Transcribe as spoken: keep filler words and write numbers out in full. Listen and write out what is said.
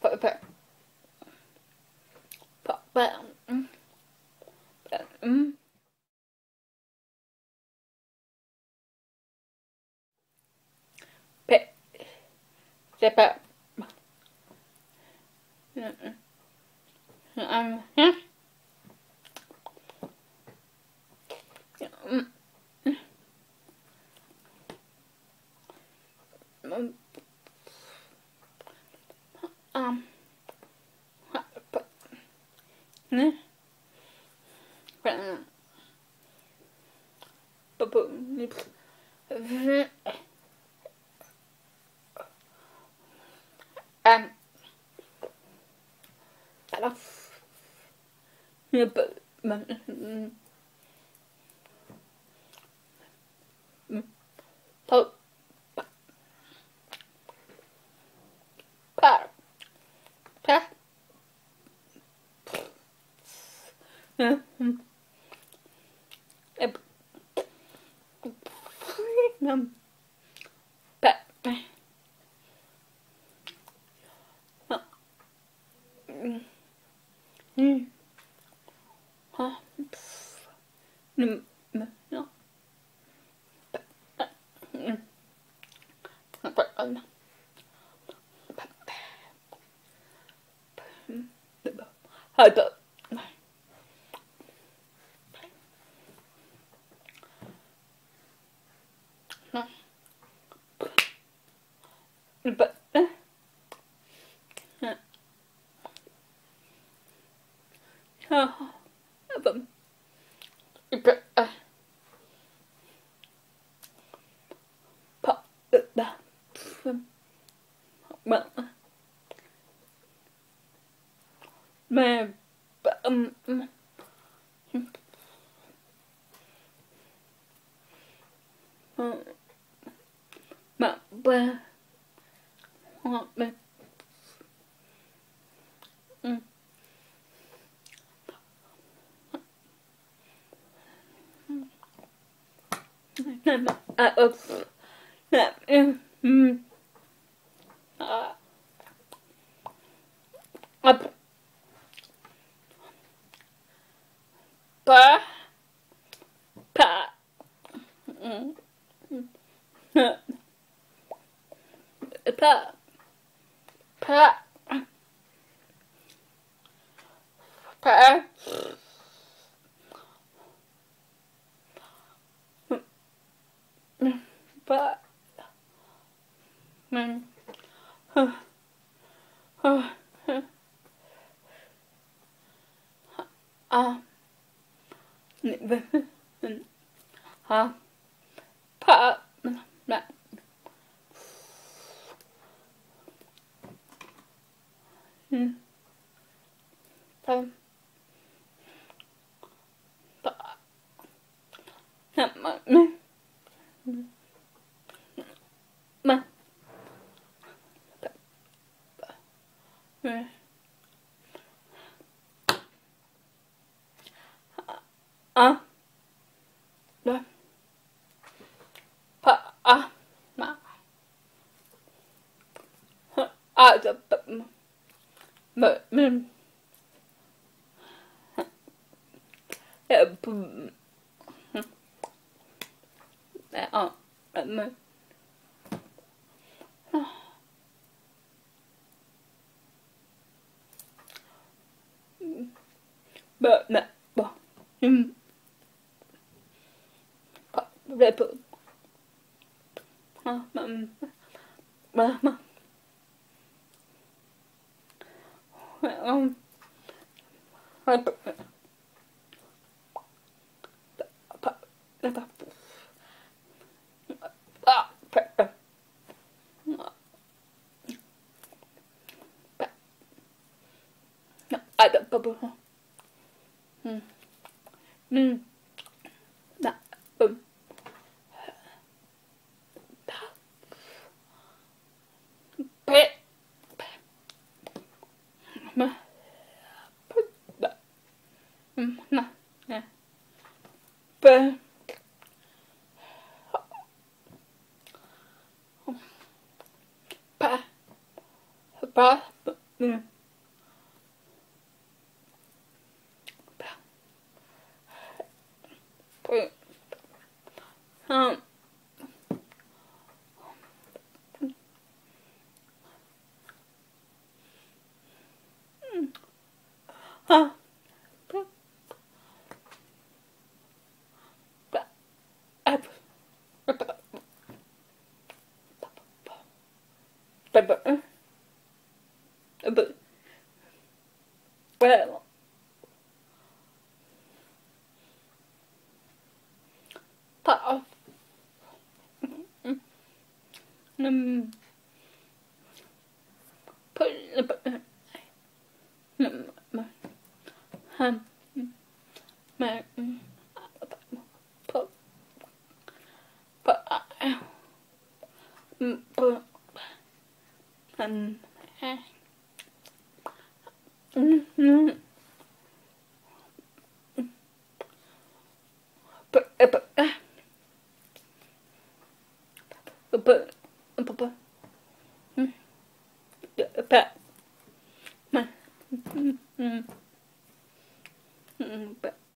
but but but but mm, but mm, but but but um yeah um um but ne but but but um but yeah but but but but yeah um but mm huh no no but um hai tự but but but but but mà um mà ba hoặc ba um mà à ừ là um à ba pa um pa pa pa pa mình à ha pa là um pa pa mà mà mà à đó pa à mà à đó mà mình ờ mà bợ mẹ bỏ nhưng để bợ mà mà mà mẹ không hai bợ để bợ à bợ bợ à bợ bợ bợ ừ ừ đã ừ bẹ mà bợ ừ nè nè bẹ pa pa Mm. But, um, huh, but, but, but, but, but, but, well, but, um, put, but, um, um, my, put, but, um, put, um, mm, but, but, but, but, but, but, but,